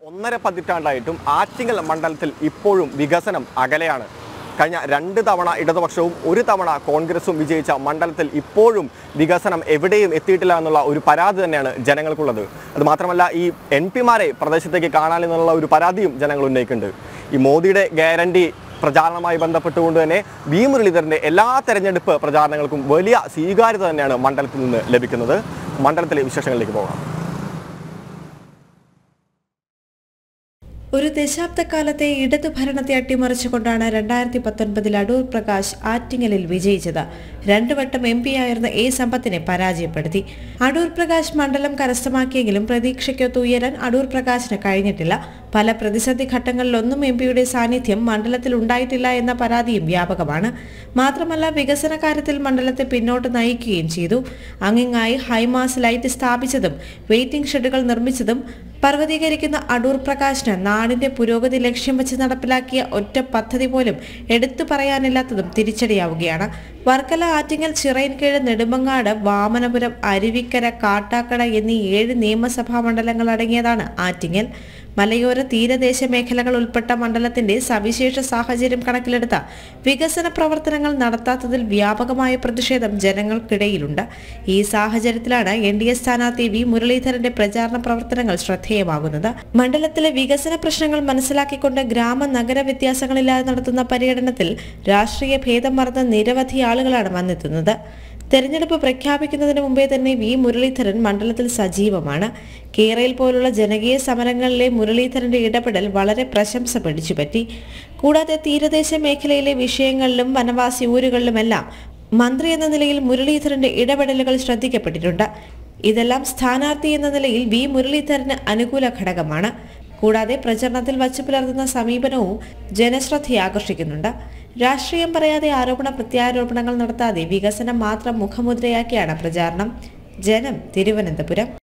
ഒന്നര പതിറ്റാണ്ടായിട്ടും ആറ്റിങ്ങൽ മണ്ഡലത്തിൽ ഇപ്പോഴും വികസനം അകലെയാണ്. കഴിഞ്ഞ 2 തവണ ഇടതുപക്ഷവും 1 തവണ കോൺഗ്രസും വിജയിച്ച മണ്ഡലത്തിൽ ഇപ്പോഴും വികസനം എവിടെയും എത്തിയിട്ടില്ല എന്നുള്ള ഒരു പരാതി തന്നെയാണ് ജനങ്ങൾക്കുള്ളത്. അതുമാത്രമല്ല, ഈ MP-മാരെ പ്രദേശത്തേക്ക് കാണാനെന്നുള്ള ഒരു പരാതിയും ജനങ്ങൾ ഉന്നയിക്കുന്നുണ്ട്. ഈ മോദിയുടെ ഗ്യാരണ്ടി പ്രചാരണവുമായി ബന്ധപ്പെട്ടുകൊണ്ട് തന്നെ വി മുരളീധരൻ്റെ എല്ലാ തെരഞ്ഞെടുപ്പ് പ്രചാരണങ്ങൾക്കും വലിയ സ്വീകാര്യത തന്നെയാണ് മണ്ഡലത്തിൽ നിന്ന് ലഭിക്കുന്നത്. മണ്ഡലത്തിലെ വിശേഷങ്ങളിലേക്ക് പോകാം. ഒരു ദശാബ്ദക്കാലത്തെ ഇടതു ഭരണത്തെ അട്ടിമറിച്ചുകൊണ്ടാണ് 2019 അടൂർ പ്രകാശ് ആറ്റിങ്ങലിൽ വിജയിച്ചത്. 2 വട്ടം MP ആയിരുന്ന A സമ്പത്തിനെ പരാജയപ്പെടുത്തി. അടൂർ പ്രകാശ് മണ്ഡലം കരസ്ഥമാക്കിയെങ്കിലും പ്രതീക്ഷയ്ക്കൊത്ത് ഉയരാൻ അടൂർ പ്രകാശിന് കഴിഞ്ഞിട്ടില്ല. പല പ്രതിസന്ധി ഘട്ടങ്ങളിലൊന്നും MP-യുടെ സാന്നിധ്യം മണ്ഡലത്തിൽ ഉണ്ടായിട്ടില്ല എന്ന പരാതിയും വ്യാപകമാണ്. മാത്രമല്ല, വികസന കാര്യത്തിൽ മണ്ഡലത്തെ പിന്നോട്ട് നയിക്കുകയും ചെയ്തു. അങ്ങിങ്ങായി ഹൈമാസ് ലൈറ്റ് സ്ഥാപിച്ചതും വെയിറ്റിംഗ് ഷെഡുകൾ നിർമ്മിച്ചതും പർവ്വതീകരിക്കുന്ന അടൂർ പ്രകാശിന് നാടിന്റെ പുരോഗതി ലക്ഷ്യം വെച്ച് നടപ്പിലാക്കിയ ഒറ്റ പദ്ധതി പോലും എടുത്തു പറയാനില്ലാത്തതും തിരിച്ചടിയാവുകയാണ്. വർക്കല, ആറ്റിങ്ങൽ, ചിറയൻകീഴ്, നെടുമങ്ങാട്, വാമനപുരം, അരുവിക്കര, കാട്ടാക്കട എന്നീ 7 നിയമസഭാ മണ്ഡലങ്ങൾ അടങ്ങിയതാണ് ആറ്റിങ്ങൽ. മലയോര തീരദേശ മേഖലകൾ ഉൾപ്പെട്ട മണ്ഡലത്തിന്റെ സവിശേഷ സാഹചര്യം കണക്കിലെടുത്ത വികസന പ്രവർത്തനങ്ങൾ നടത്താത്തതിൽ വ്യാപകമായ പ്രതിഷേധം ജനങ്ങൾക്കിടയിലുണ്ട്. ഈ സാഹചര്യത്തിലാണ് NDA സ്ഥാനാർത്ഥി വി മുരളീധരന്റെ പ്രചാരണ പ്രവർത്തനങ്ങൾ ശ്രദ്ധേയമാകുന്നത്. മണ്ഡലത്തിലെ വികസന പ്രശ്നങ്ങൾ മനസ്സിലാക്കിക്കൊണ്ട് ഗ്രാമ നഗര വ്യത്യാസങ്ങളില്ലാതെ നടത്തുന്ന പര്യടനത്തിൽ രാഷ്ട്രീയ ഭേദം മറന്ന നിരവധി ആളുകളാണ് വന്നെത്തുന്നത്. തെരഞ്ഞെടുപ്പ് പ്രഖ്യാപിക്കുന്നതിന് മുമ്പേ തന്നെ വി മുരളീധരൻ മണ്ഡലത്തിൽ സജീവമാണ്. കേരയിൽ പോലുള്ള ജനകീയ സമരങ്ങളിലെ മുരളീധരന്റെ ഇടപെടൽ വളരെ പ്രശംസ പിടിച്ചുപറ്റി. കൂടാതെ തീരദേശ മേഖലയിലെ വിഷയങ്ങളിലും വനവാസി ഊരുകളിലുമെല്ലാം മന്ത്രി എന്ന നിലയിൽ മുരളീധരന്റെ ഇടപെടലുകൾ ശ്രദ്ധിക്കപ്പെട്ടിട്ടുണ്ട്. ഇതെല്ലാം സ്ഥാനാർത്ഥി എന്ന നിലയിൽ വി മുരളീധരന് അനുകൂല ഘടകമാണ്. കൂടാതെ പ്രചരണത്തിൽ വച്ചു പുലർത്തുന്ന സമീപനവും ജനശ്രദ്ധയാകർഷിക്കുന്നുണ്ട്. രാഷ്ട്രീയം പറയാതെ ആരോപണ പ്രത്യാരോപണങ്ങൾ നടത്താതെ വികസനം മാത്രം മുഖമുദ്രയാക്കിയാണ് പ്രചാരണം. ജനം, തിരുവനന്തപുരം.